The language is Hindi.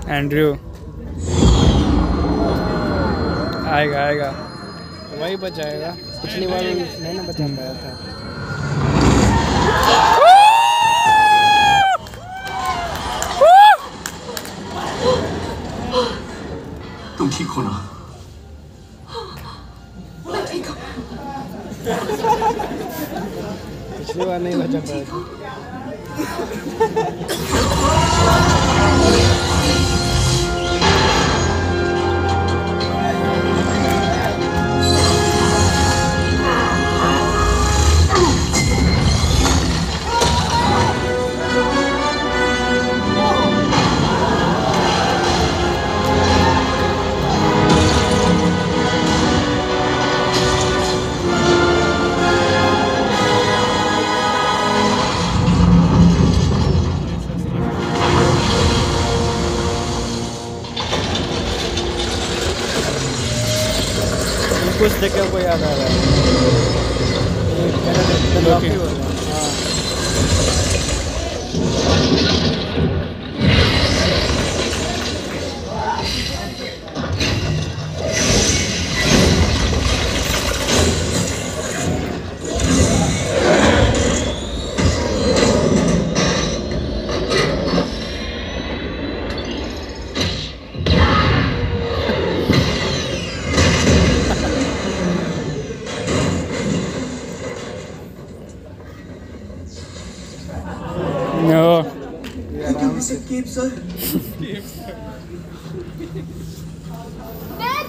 एंड्रयू आएगा आएगा, वही बच जाएगा। पिछली बार नहीं ना बचा पाया था। तुम ठीक हो ना? मैं ठीक हूँ। पिछली बार नहीं बचा पाया था। कुछ देख के को याद आ रहा है। No. You can visit Cape, sir. Dad!